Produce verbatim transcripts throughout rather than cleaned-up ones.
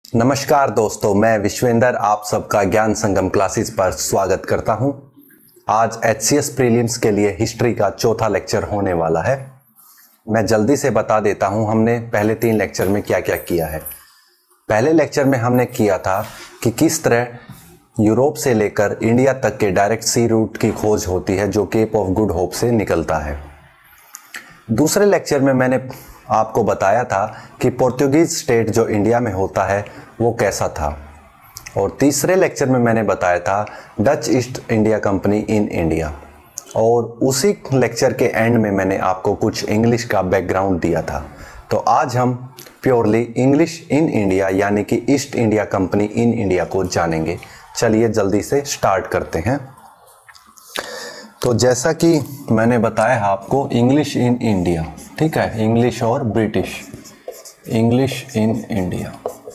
नमस्कार दोस्तों, मैं विश्वेंद्र आप सबका ज्ञान संगम क्लासेस पर स्वागत करता हूं। आज एच सी एस प्रीलिम्स के लिए हिस्ट्री का चौथा लेक्चर होने वाला है। मैं जल्दी से बता देता हूं हमने पहले तीन लेक्चर में क्या क्या किया है। पहले लेक्चर में हमने किया था कि किस तरह यूरोप से लेकर इंडिया तक के डायरेक्ट सी रूट की खोज होती है जो केप ऑफ गुड होप से निकलता है। दूसरे लेक्चर में मैंने आपको बताया था कि पोर्तुगीज स्टेट जो इंडिया में होता है वो कैसा था, और तीसरे लेक्चर में मैंने बताया था Dutch East India Company in India, और उसी लेक्चर के एंड में मैंने आपको कुछ इंग्लिश का बैकग्राउंड दिया था। तो आज हम प्योरली इंग्लिश इन इंडिया यानी कि East India Company in India को जानेंगे। चलिए जल्दी से स्टार्ट करते हैं। तो जैसा कि मैंने बताया आपको इंग्लिश इन इंडिया, ठीक है, इंग्लिश और ब्रिटिश, इंग्लिश इन इंडिया।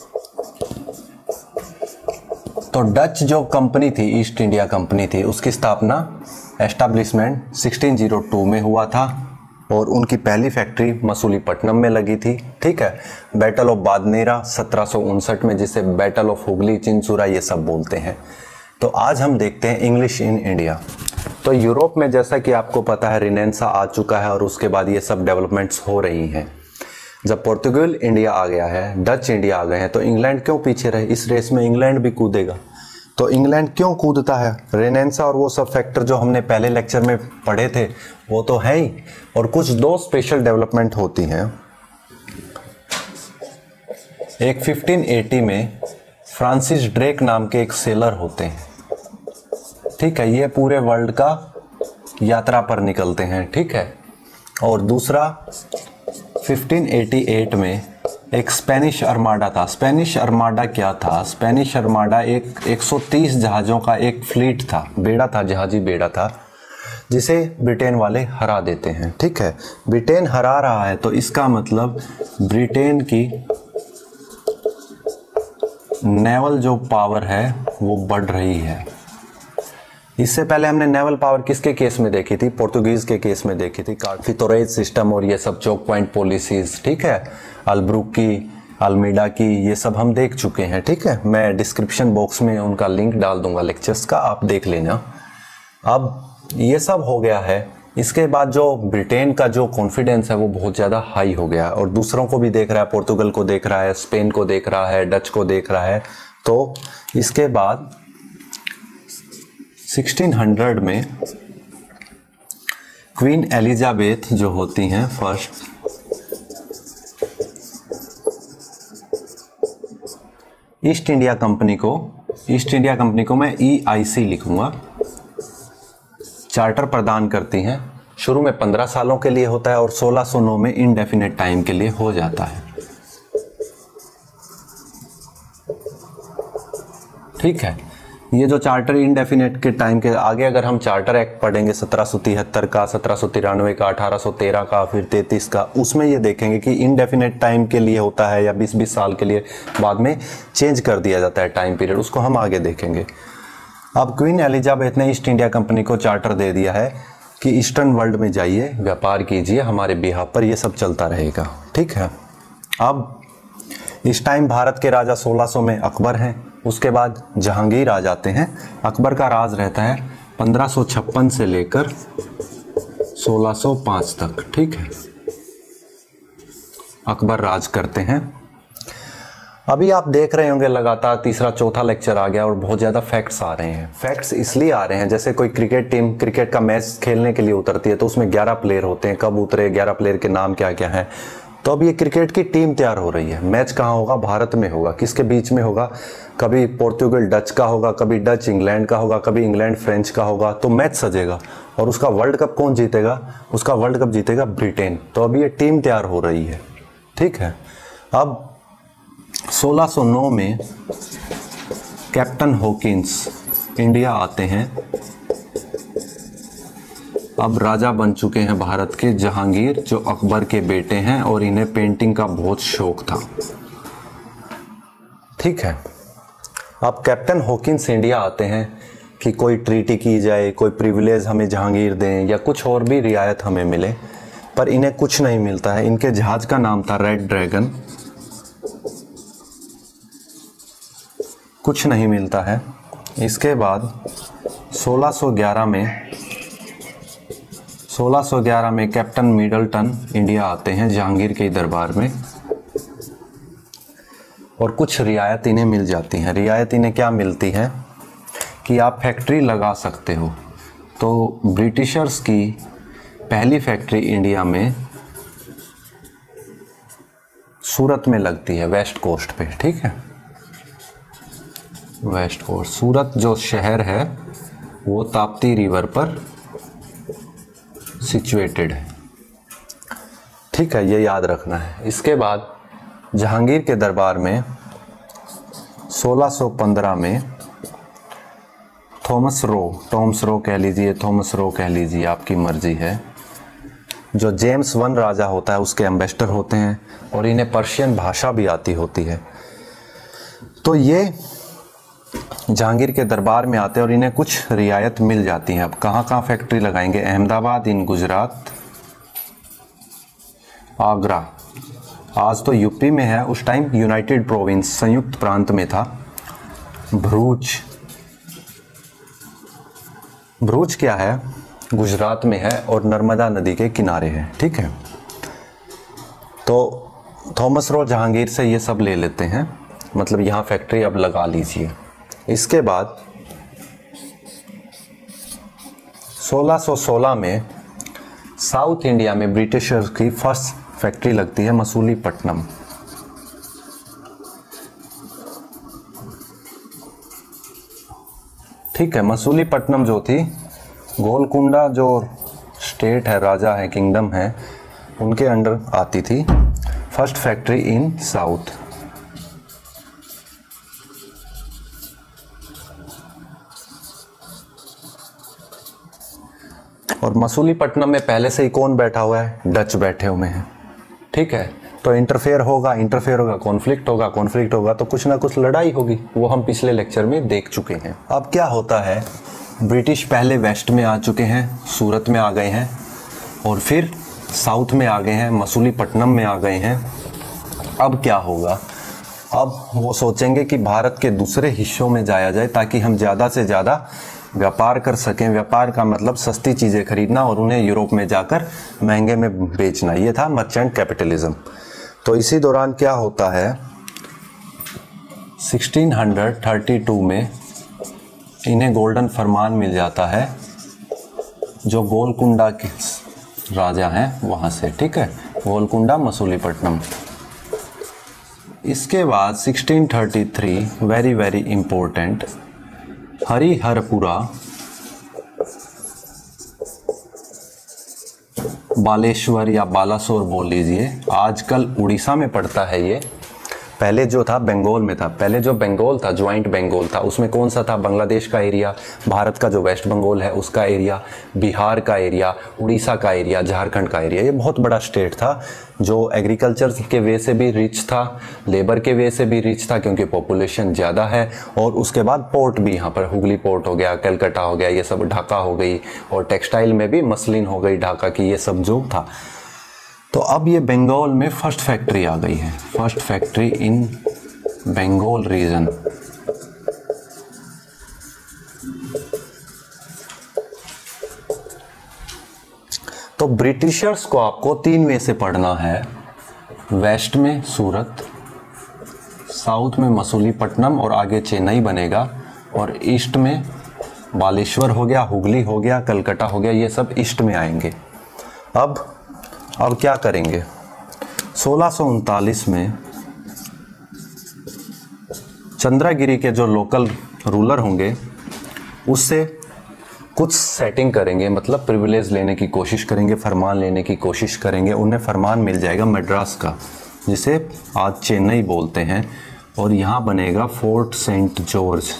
तो डच जो कंपनी थी, ईस्ट इंडिया कंपनी थी, उसकी स्थापना एस्टैब्लिशमेंट सोलह सौ दो में हुआ था और उनकी पहली फैक्ट्री मसूलीपट्टनम में लगी थी, ठीक है। बैटल ऑफ बादनेरा सत्रह सौ उनसठ में, जिसे बैटल ऑफ हुगली, चिंचुरा ये सब बोलते हैं। तो आज हम देखते हैं इंग्लिश इन इंडिया। तो यूरोप में जैसा कि आपको पता है रिनेंसा आ चुका है और उसके बाद ये सब डेवलपमेंट्स हो रही हैं। जब पोर्तुगल इंडिया आ गया है, डच इंडिया आ गए हैं, तो इंग्लैंड क्यों पीछे रहे? इस रेस में इंग्लैंड भी कूदेगा। तो इंग्लैंड क्यों कूदता है? रेनेंसा और वो सब फैक्टर जो हमने पहले लेक्चर में पढ़े थे वो तो है ही, और कुछ दो स्पेशल डेवलपमेंट होती हैं। एक पंद्रह सौ अस्सी में फ्रांसिस ड्रेक नाम के एक सेलर होते हैं, ठीक है, ये पूरे वर्ल्ड का यात्रा पर निकलते हैं, ठीक है। और दूसरा पंद्रह सौ अट्ठासी में एक स्पेनिश अर्माडा था। स्पेनिश अर्माडा क्या था? स्पेनिश अर्माडा एक एक सौ तीस जहाज़ों का एक फ्लीट था, बेड़ा था, जहाजी बेड़ा था, जिसे ब्रिटेन वाले हरा देते हैं, ठीक है। ब्रिटेन हरा रहा है तो इसका मतलब ब्रिटेन की नेवल जो पावर है वो बढ़ रही है। इससे पहले हमने नेवल पावर किसके केस में देखी थी? पोर्तुगीज के केस में देखी थी, कार्फितोरेज सिस्टम और ये सब चोक पॉइंट पॉलिसीज, ठीक है, अलब्रुक की, अल्मीडा की, ये सब हम देख चुके हैं, ठीक है। मैं डिस्क्रिप्शन बॉक्स में उनका लिंक डाल दूंगा लेक्चर्स का, आप देख लेना। अब ये सब हो गया है, इसके बाद जो ब्रिटेन का जो कॉन्फिडेंस है वो बहुत ज़्यादा हाई हो गया और दूसरों को भी देख रहा है, पोर्तुगल को देख रहा है, स्पेन को देख रहा है, डच को देख रहा है। तो इसके बाद सोलह सौ में क्वीन एलिजाबेथ जो होती हैं फर्स्ट, ईस्ट इंडिया कंपनी को ईस्ट इंडिया कंपनी को मैं ई आई सी लिखूंगा, चार्टर प्रदान करती हैं। शुरू में पंद्रह सालों के लिए होता है और सोलह सौ नौ में इंडेफिनेट टाइम के लिए हो जाता है, ठीक है। ये जो चार्टर इंडेफिनेट के टाइम के आगे अगर हम चार्टर एक्ट पढ़ेंगे सत्रह सौ तिहत्तर का, सत्रह सौ तिरानवे का, अठारह सौ तेरह का, फिर तैंतीस का, उसमें ये देखेंगे कि इंडेफिनेट टाइम के लिए होता है या बीस बीस साल के लिए, बाद में चेंज कर दिया जाता है टाइम पीरियड, उसको हम आगे देखेंगे। अब क्वीन एलिजाबेथ ने ईस्ट इंडिया कंपनी को चार्टर दे दिया है कि ईस्टर्न वर्ल्ड में जाइए, व्यापार कीजिए, हमारे बिहाफ पर ये सब चलता रहेगा, ठीक है। अब इस टाइम भारत के राजा सोलह सौ में अकबर हैं, उसके बाद जहांगीर आ जाते हैं। अकबर का राज रहता है पंद्रह सौ छप्पन से लेकर सोलह सौ पाँच तक, ठीक है, अकबर राज करते हैं। अभी आप देख रहे होंगे लगातार तीसरा चौथा लेक्चर आ गया और बहुत ज़्यादा फैक्ट्स आ रहे हैं। फैक्ट्स इसलिए आ रहे हैं, जैसे कोई क्रिकेट टीम क्रिकेट का मैच खेलने के लिए उतरती है तो उसमें ग्यारह प्लेयर होते हैं, कब उतरे, ग्यारह प्लेयर के नाम क्या क्या हैं। तो अब ये क्रिकेट की टीम तैयार हो रही है। मैच कहाँ होगा? भारत में होगा। किसके बीच में होगा? कभी पोर्तुगल डच का होगा, कभी डच इंग्लैंड का होगा, कभी इंग्लैंड फ्रेंच का होगा। तो मैच सजेगा और उसका वर्ल्ड कप कौन जीतेगा? उसका वर्ल्ड कप जीतेगा ब्रिटेन। तो अब ये टीम तैयार हो रही है, ठीक है। अब सोलह सौ नौ में कैप्टन हॉकिंस इंडिया आते हैं। अब राजा बन चुके हैं भारत के जहांगीर, जो अकबर के बेटे हैं, और इन्हें पेंटिंग का बहुत शौक था, ठीक है। अब कैप्टन हॉकिंस इंडिया आते हैं कि कोई ट्रीटी की जाए, कोई प्रिविलेज हमें जहांगीर दें या कुछ और भी रियायत हमें मिले, पर इन्हें कुछ नहीं मिलता है। इनके जहाज का नाम था रेड ड्रैगन, कुछ नहीं मिलता है। इसके बाद सोलह सौ ग्यारह में सोलह सौ ग्यारह में कैप्टन मिडलटन इंडिया आते हैं जहांगीर के दरबार में, और कुछ रियायत इन्हें मिल जाती हैं। रियायत इन्हें क्या मिलती है कि आप फैक्ट्री लगा सकते हो। तो ब्रिटिशर्स की पहली फैक्ट्री इंडिया में सूरत में लगती है, वेस्ट कोस्ट पे, ठीक है, वेस्ट कोस्ट। सूरत जो शहर है वो ताप्ती रिवर पर सिचुएटेड है, ठीक है, ये याद रखना है। इसके बाद जहांगीर के दरबार में सोलह सौ पंद्रह में थॉमस रो, टॉम्स रो कह लीजिए, थॉमस रो कह लीजिए, आपकी मर्जी है, जो जेम्स वन राजा होता है उसके एम्बेसडर होते हैं, और इन्हें पर्शियन भाषा भी आती होती है। तो ये जहांगीर के दरबार में आते हैं और इन्हें कुछ रियायत मिल जाती है। अब कहाँ कहाँ फैक्ट्री लगाएंगे? अहमदाबाद इन गुजरात, आगरा, आज तो यूपी में है, उस टाइम यूनाइटेड प्रोविंस संयुक्त प्रांत में था। भरूच, भरूच क्या है? गुजरात में है और नर्मदा नदी के किनारे है, ठीक है। तो थॉमस रो जहांगीर से ये सब ले लेते हैं, मतलब यहाँ फैक्ट्री अब लगा लीजिए। इसके बाद सोलह सौ सोलह में साउथ इंडिया में ब्रिटिशर्स की फर्स्ट फैक्ट्री लगती है, मसूलीपट्टनम। ठीक है, मसूलीपट्टनम जो थी, गोलकुंडा जो स्टेट है, राजा है, किंगडम है, उनके अंडर आती थी। First factory in south. और मसूलीपट्टनम में पहले से ही कौन बैठा हुआ है? डच बैठे हुए हैं, ठीक है। तो इंटरफेयर होगा, इंटरफेयर होगा, कॉन्फ्लिक्ट होगा, कॉन्फ्लिक्ट होगा तो कुछ ना कुछ लड़ाई होगी, वो हम पिछले लेक्चर में देख चुके हैं। अब क्या होता है, ब्रिटिश पहले वेस्ट में आ चुके हैं, सूरत में आ गए हैं, और फिर साउथ में आ गए हैं, मसूलीपट्टनम में आ गए हैं। अब क्या होगा? अब वो सोचेंगे कि भारत के दूसरे हिस्सों में जाया जाए ताकि हम ज़्यादा से ज़्यादा व्यापार कर सकें। व्यापार का मतलब सस्ती चीज़ें खरीदना और उन्हें यूरोप में जाकर महंगे में बेचना, ये था मर्चेंट कैपिटलिज्म। तो इसी दौरान क्या होता है, सोलह सौ बत्तीस में इन्हें गोल्डन फरमान मिल जाता है, जो गोलकुंडा के राजा हैं वहाँ से, ठीक है, गोलकुंडा, मसूलीपट्टनम। इसके बाद सोलह सौ तैंतीस, very very important, Hariharpura, Baleshwar या बालासोर बोल लीजिए, आजकल उड़ीसा में पड़ता है ये। पहले जो था बंगाल में था, पहले जो बंगाल था, ज्वाइंट बंगाल था, उसमें कौन सा था? बांग्लादेश का एरिया, भारत का जो वेस्ट बंगाल है उसका एरिया, बिहार का एरिया, उड़ीसा का एरिया, झारखंड का एरिया। ये बहुत बड़ा स्टेट था जो एग्रीकल्चर के वे से भी रिच था, लेबर के वे से भी रिच था क्योंकि पॉपुलेशन ज़्यादा है, और उसके बाद पोर्ट भी यहाँ पर, हुगली पोर्ट हो गया, कलकत्ता हो गया, ये सब, ढाका हो गई, और टेक्सटाइल में भी मसलिन हो गई ढाका की, ये सब जो था। तो अब ये बंगाल में फर्स्ट फैक्ट्री आ गई है, first factory in Bengal region. तो ब्रिटिशर्स को आपको तीन वे से पढ़ना है, वेस्ट में सूरत, साउथ में मसूलीपट्टनम और आगे चेन्नई बनेगा, और ईस्ट में बालेश्वर हो गया, हुगली हो गया, कलकत्ता हो गया, ये सब ईस्ट में आएंगे। अब अब क्या करेंगे? सोलह सौ उनतालीस में चंद्रगिरी के जो लोकल रूलर होंगे उससे कुछ सेटिंग करेंगे, मतलब प्रिविलेज लेने की कोशिश करेंगे, फरमान लेने की कोशिश करेंगे। उन्हें फरमान मिल जाएगा मद्रास का, जिसे आज चेन्नई बोलते हैं, और यहाँ बनेगा Fort Saint George.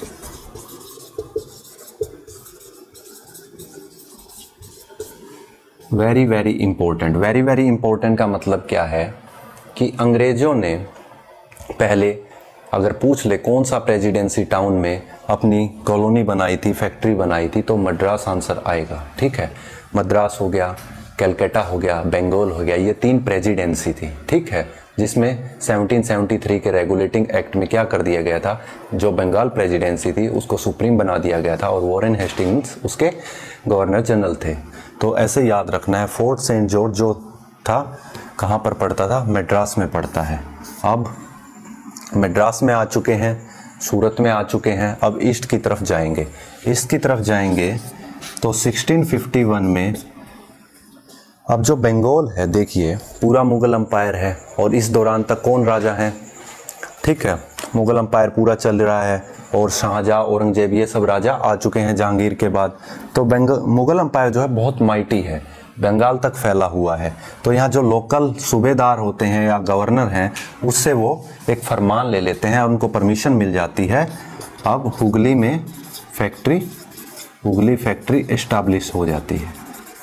Very very important. Very very important का मतलब क्या है कि अंग्रेज़ों ने पहले, अगर पूछ ले कौन सा प्रेसिडेंसी टाउन में अपनी कॉलोनी बनाई थी, फैक्ट्री बनाई थी, तो मद्रास आंसर आएगा, ठीक है। मद्रास हो गया, कलकत्ता हो गया, बंगाल हो गया, ये तीन प्रेसिडेंसी थी, ठीक है। जिसमें सेवनटीन सेवेंटी थ्री के रेगुलेटिंग एक्ट में क्या कर दिया गया था, जो बंगाल प्रेसिडेंसी थी उसको सुप्रीम बना दिया गया था और वॉरेन हेस्टिंग्स उसके गवर्नर जनरल थे। तो ऐसे याद रखना है। फोर्ट सेंट जॉर्ज जो था कहाँ पर पड़ता था, मद्रास में पड़ता है। अब मद्रास में आ चुके हैं, सूरत में आ चुके हैं, अब ईस्ट की तरफ जाएंगे। ईस्ट की तरफ जाएंगे तो सिक्सटीन फिफ्टी वन में अब जो बंगाल है, देखिए पूरा मुगल अम्पायर है और इस दौरान तक कौन राजा हैं, ठीक है, मुगल अम्पायर पूरा चल रहा है और शाहजहाँ, औरंगजेब ये सब राजा आ चुके हैं जहांगीर के बाद। तो बंगाल मुगल अम्पायर जो है बहुत माइटी है, बंगाल तक फैला हुआ है। तो यहाँ जो लोकल सूबेदार होते हैं या गवर्नर हैं उससे वो एक फरमान ले लेते हैं, उनको परमिशन मिल जाती है। अब हुगली में फैक्ट्री हुगली फैक्ट्री इस्टाब्लिश हो जाती है।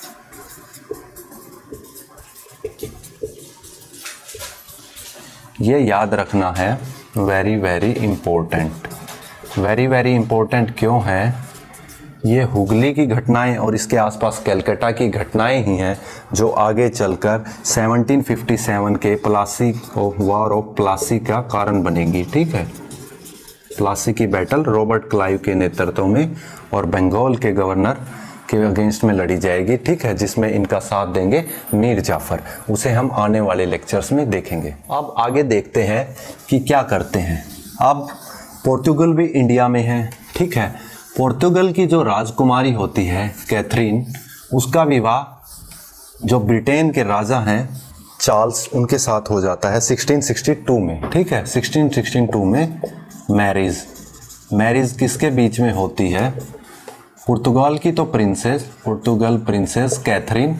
ये याद रखना है, very very important. Very very important क्यों है, ये हुगली की घटनाएं और इसके आसपास कलकत्ता की घटनाएं ही हैं जो आगे चलकर सेवनटीन फिफ्टी सेवन के प्लासी वॉर ऑफ प्लासी का कारण बनेगी। ठीक है, प्लासी की बैटल रॉबर्ट क्लाइव के नेतृत्व में और बंगाल के गवर्नर के अगेंस्ट में लड़ी जाएगी। ठीक है, जिसमें इनका साथ देंगे मीर जाफर। उसे हम आने वाले लेक्चर्स में देखेंगे। अब आगे देखते हैं कि क्या करते हैं। अब पोर्तुगल भी इंडिया में है। ठीक है, पोर्तुगल की जो राजकुमारी होती है कैथरीन, उसका विवाह जो ब्रिटेन के राजा हैं चार्ल्स उनके साथ हो जाता है सिक्सटीन सिक्सटी टू में। ठीक है, सिक्सटीन सिक्सटी टू में मैरिज मैरिज किसके बीच में होती है, पुर्तगाल की तो प्रिंसेस पुर्तगाल प्रिंसेस कैथरीन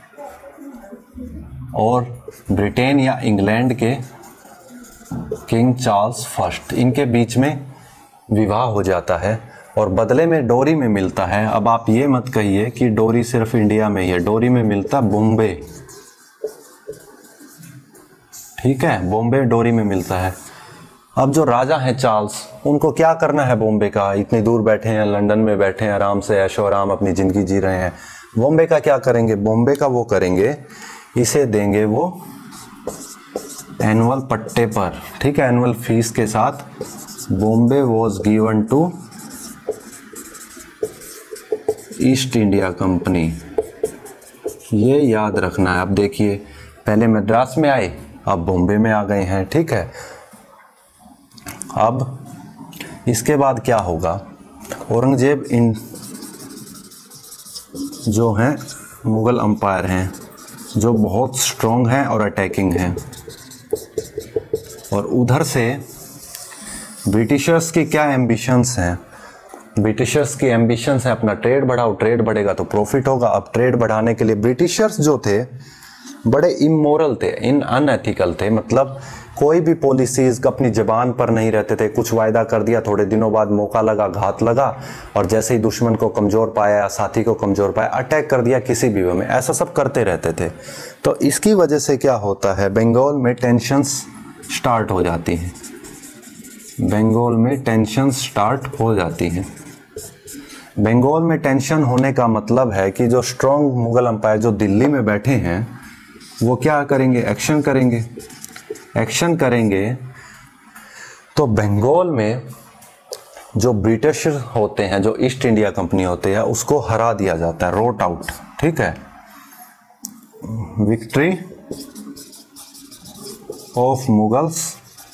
और ब्रिटेन या इंग्लैंड के किंग चार्ल्स फर्स्ट, इनके बीच में विवाह हो जाता है और बदले में डोरी में मिलता है। अब आप ये मत कहिए कि डोरी सिर्फ इंडिया में ही है, डोरी में मिलता बॉम्बे। ठीक है, बॉम्बे डोरी में मिलता है। अब जो राजा हैं चार्ल्स, उनको क्या करना है बॉम्बे का, इतनी दूर बैठे हैं, लंदन में बैठे हैं, आराम से ऐशो आराम अपनी ज़िंदगी जी रहे हैं। बॉम्बे का क्या करेंगे, बॉम्बे का वो करेंगे, इसे देंगे वो एनुअल पट्टे पर। ठीक है, एनुअल फीस के साथ Bombay was given to East India Company. ये याद रखना है। अब देखिए, पहले मद्रास में आए, अब बॉम्बे में आ गए हैं। ठीक है, अब इसके बाद क्या होगा, औरंगजेब इन जो हैं मुग़ल अम्पायर हैं जो बहुत स्ट्रॉन्ग हैं और अटैकिंग हैं, और उधर से ब्रिटिशर्स की क्या एम्बिशंस हैं, ब्रिटिशर्स की एम्बिशंस है अपना ट्रेड बढ़ाओ, ट्रेड बढ़ेगा तो प्रॉफिट होगा। अब ट्रेड बढ़ाने के लिए ब्रिटिशर्स जो थे बड़े इमोरल थे, इन अनएथिकल थे, मतलब कोई भी पॉलिसीज अपनी ज़बान पर नहीं रहते थे। कुछ वायदा कर दिया, थोड़े दिनों बाद मौका लगा, घात लगा, और जैसे ही दुश्मन को कमज़ोर पाया या साथी को कमज़ोर पाया, अटैक कर दिया किसी भी वे में। ऐसा सब करते रहते थे। तो इसकी वजह से क्या होता है, बंगाल में टेंशन्स स्टार्ट हो जाती हैं बंगाल में टेंशन स्टार्ट हो जाती हैं बंगाल में टेंशन होने का मतलब है कि जो स्ट्रॉन्ग मुग़ल अम्पायर जो दिल्ली में बैठे हैं वो क्या करेंगे, एक्शन करेंगे एक्शन करेंगे तो बंगाल में जो ब्रिटिश होते हैं, जो ईस्ट इंडिया कंपनी होते हैं, उसको हरा दिया जाता है, रोट आउट। ठीक है, victory of Mughals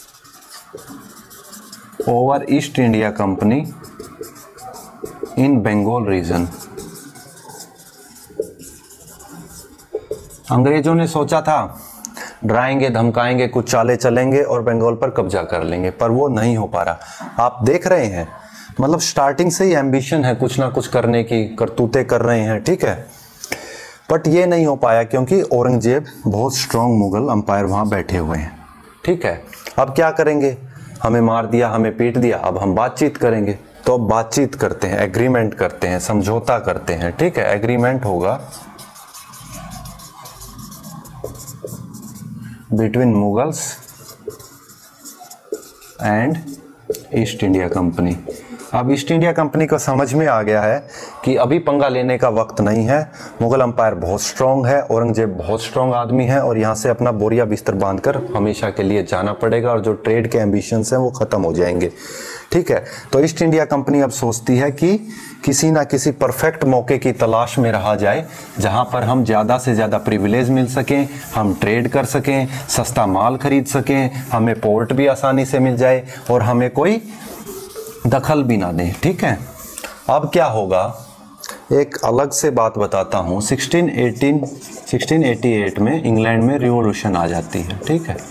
over East India Company in Bengal region. अंग्रेजों ने सोचा था डराएंगे, धमकाएंगे, कुछ चाले चलेंगे और बंगाल पर कब्जा कर लेंगे, पर वो नहीं हो पा रहा। आप देख रहे हैं, मतलब स्टार्टिंग से ही एम्बिशन है कुछ ना कुछ करने की, करतूतें कर रहे हैं। ठीक है, बट ये नहीं हो पाया क्योंकि औरंगजेब बहुत स्ट्रॉन्ग मुगल अंपायर वहाँ बैठे हुए हैं। ठीक है, अब क्या करेंगे, हमें मार दिया, हमें पीट दिया, अब हम बातचीत करेंगे। तो अब बातचीत करते हैं, एग्रीमेंट करते हैं, समझौता करते हैं। ठीक है, एग्रीमेंट होगा between Mughals and East India Company. अब ईस्ट इंडिया कंपनी को समझ में आ गया है कि अभी पंगा लेने का वक्त नहीं है। मुगल अंपायर बहुत स्ट्रांग है, औरंगजेब बहुत स्ट्रांग आदमी है और यहाँ से अपना बोरिया बिस्तर बांधकर हमेशा के लिए जाना पड़ेगा और जो ट्रेड के एम्बिशंस हैं वो ख़त्म हो जाएंगे। ठीक है, तो ईस्ट इंडिया कंपनी अब सोचती है कि किसी ना किसी परफेक्ट मौके की तलाश में रहा जाए जहां पर हम ज़्यादा से ज़्यादा प्रिविलेज मिल सकें, हम ट्रेड कर सकें, सस्ता माल खरीद सकें, हमें पोर्ट भी आसानी से मिल जाए और हमें कोई दखल भी ना दें। ठीक है, अब क्या होगा, एक अलग से बात बताता हूँ। Sixteen eighteen sixteen eighty eight में इंग्लैंड में रिवॉल्यूशन आ जाती है। ठीक है,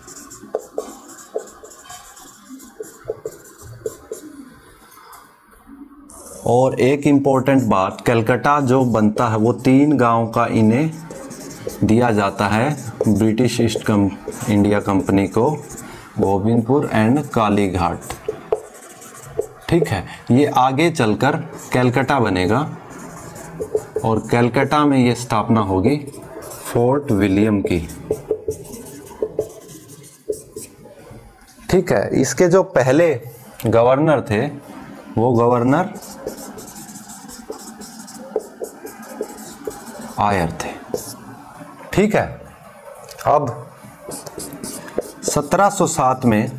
और एक इम्पोर्टेंट बात, कलकत्ता जो बनता है वो तीन गांव का इन्हें दिया जाता है ब्रिटिश ईस्ट कम इंडिया कंपनी को, गोविंदपुर एंड कालीघाट। ठीक है, ये आगे चलकर कलकत्ता बनेगा और कलकत्ता में ये स्थापना होगी फोर्ट विलियम की। ठीक है, इसके जो पहले गवर्नर थे वो गवर्नर आयर थे। ठीक है, अब सत्रह सौ सात में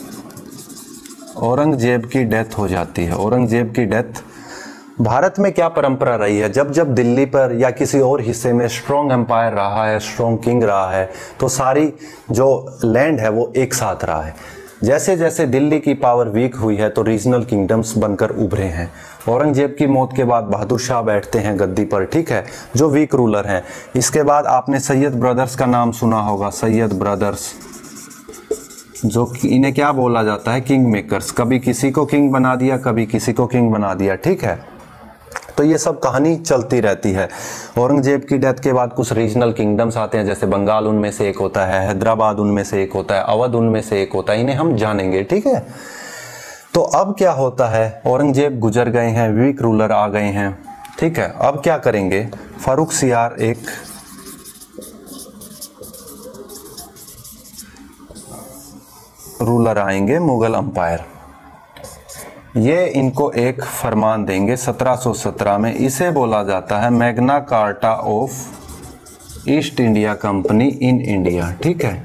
औरंगजेब की डेथ हो जाती है। औरंगजेब की डेथ, भारत में क्या परंपरा रही है, जब जब दिल्ली पर या किसी और हिस्से में स्ट्रॉन्ग एम्पायर रहा है, स्ट्रॉन्ग किंग रहा है, तो सारी जो लैंड है वो एक साथ रहा है। जैसे जैसे दिल्ली की पावर वीक हुई है तो रीजनल किंगडम्स बनकर उभरे हैं। औरंगजेब की मौत के बाद बहादुर शाह बैठते हैं गद्दी पर। ठीक है, जो वीक रूलर हैं। इसके बाद आपने सैयद ब्रदर्स का नाम सुना होगा, सैयद ब्रदर्स, जो इन्हें क्या बोला जाता है, किंग मेकर्स। कभी किसी को किंग बना दिया, कभी किसी को किंग बना दिया। ठीक है, तो ये सब कहानी चलती रहती है। औरंगजेब की डेथ के बाद कुछ रीजनल किंगडम्स आते हैं, जैसे बंगाल उनमें से एक होता है, हैदराबाद उनमें से एक होता है, अवध उनमें से एक होता है। इन्हें हम जानेंगे। ठीक है, तो अब क्या होता है, औरंगजेब गुजर गए हैं, वीक रूलर आ गए हैं। ठीक है, अब क्या करेंगे, फारूक सियार एक रूलर आएंगे, मुगल अंपायर। ये इनको एक फरमान देंगे सत्रह सौ सत्रह में। इसे बोला जाता है Magna Carta of East India Company in India. ठीक है,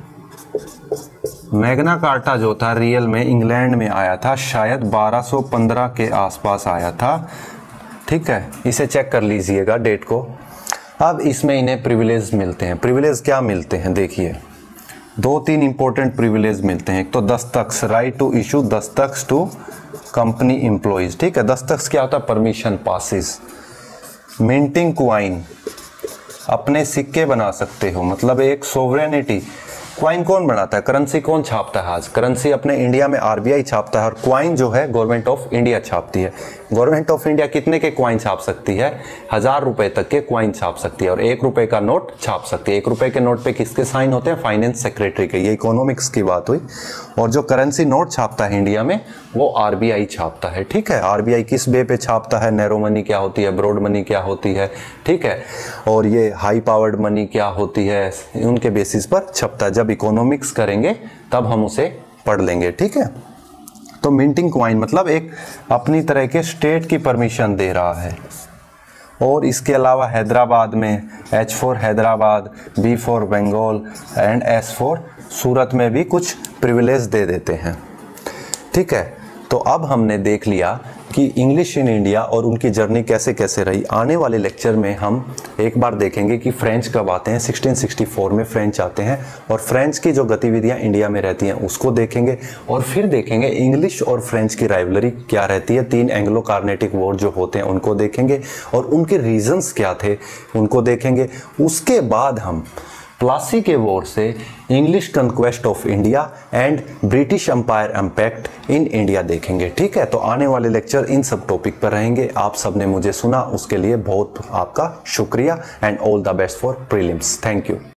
मैग्ना कार्टा जो था रियल में इंग्लैंड में आया था, शायद बारह सौ पंद्रह के आसपास आया था। ठीक है, इसे चेक कर लीजिएगा डेट को। अब इसमें इन्हें प्रिविलेज मिलते हैं। प्रिविलेज क्या मिलते हैं, देखिए दो तीन इंपॉर्टेंट प्रिविलेज मिलते हैं। एक तो दस्तख्त, राइट टू इशू दस्तख्त टू कंपनी एम्प्लॉइज। ठीक है, दस्तख्त क्या होता है, परमिशन पासिस। मिंटिंग क्वाइन, अपने सिक्के बना सकते हो, मतलब एक सोवरेनिटी। क्वाइन कौन बनाता है, करेंसी कौन छापता है आज, करेंसी अपने इंडिया में आरबीआई छापता है और क्वाइन जो है गवर्नमेंट ऑफ इंडिया छापती है। गवर्नमेंट ऑफ इंडिया कितने के क्वाइन छाप सकती है, हजार रुपए तक के क्वाइन छाप सकती है और एक रुपए का नोट छाप सकती है। एक रुपए के नोट पे किसके साइन होते हैं, फाइनेंस सेक्रेटरी के। ये इकोनॉमिक्स की बात हुई। और जो करेंसी नोट छापता है इंडिया में वो आरबीआई छापता है। ठीक है, आरबीआई किस बे पे छापता है, नैरो मनी क्या होती है, ब्रॉड मनी क्या होती है। ठीक है, और ये हाई पावर्ड मनी क्या होती है, उनके बेसिस पर छपता है। जब इकोनॉमिक्स करेंगे तब हम उसे पढ़ लेंगे। ठीक है, तो मिंटिंग क्वाइन मतलब एक अपनी तरह के स्टेट की परमिशन दे रहा है। और इसके अलावा हैदराबाद में H for Hyderabad, B for Bengal and S for Surat में भी कुछ प्रिविलेज दे देते हैं। ठीक है, तो अब हमने देख लिया कि इंग्लिश इन इंडिया और उनकी जर्नी कैसे कैसे रही। आने वाले लेक्चर में हम एक बार देखेंगे कि फ्रेंच कब आते हैं। सिक्सटीन सिक्सटी फोर में फ्रेंच आते हैं और फ्रेंच की जो गतिविधियां इंडिया में रहती हैं उसको देखेंगे। और फिर देखेंगे इंग्लिश और फ्रेंच की राइवलरी क्या रहती है। तीन एंग्लो कार्नेटिक वॉर जो होते हैं उनको देखेंगे और उनके रीजंस क्या थे उनको देखेंगे। उसके बाद हम प्लासी के वॉर से English conquest of India and British empire impact in India देखेंगे। ठीक है, तो आने वाले लेक्चर इन सब टॉपिक पर रहेंगे। आप सबने मुझे सुना उसके लिए बहुत आपका शुक्रिया and all the best for prelims. Thank you.